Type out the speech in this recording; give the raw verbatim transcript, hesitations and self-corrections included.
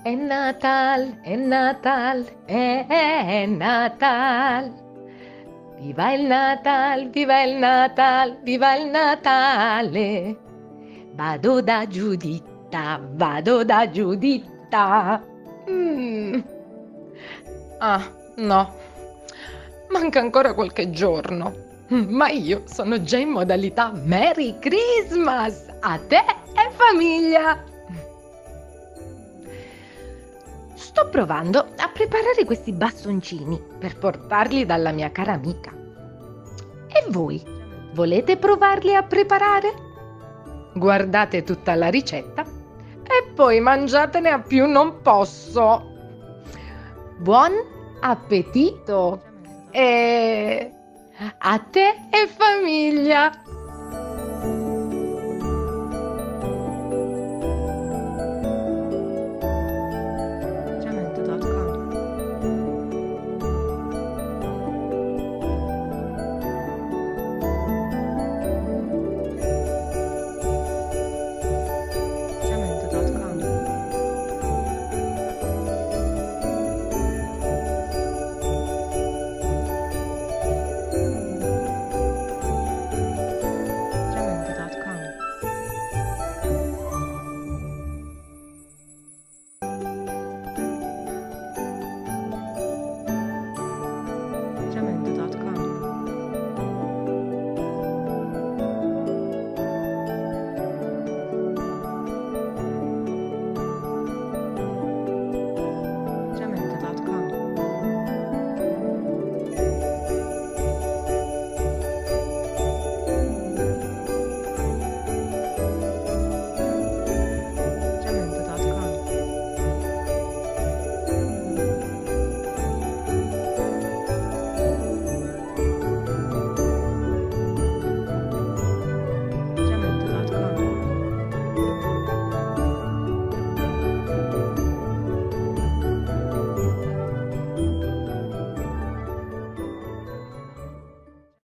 È Natal, è Natal, è, è Natal. Viva il Natal, viva il Natal, viva il Natale. Vado da Giuditta, vado da Giuditta. Mm. Ah, no. Manca ancora qualche giorno. Ma io sono già in modalità Merry Christmas a te e famiglia. Sto provando a preparare questi bastoncini per portarli dalla mia cara amica. E voi, volete provarli a preparare? Guardate tutta la ricetta e poi mangiatene a più non posso. Buon appetito! E a te e famiglia!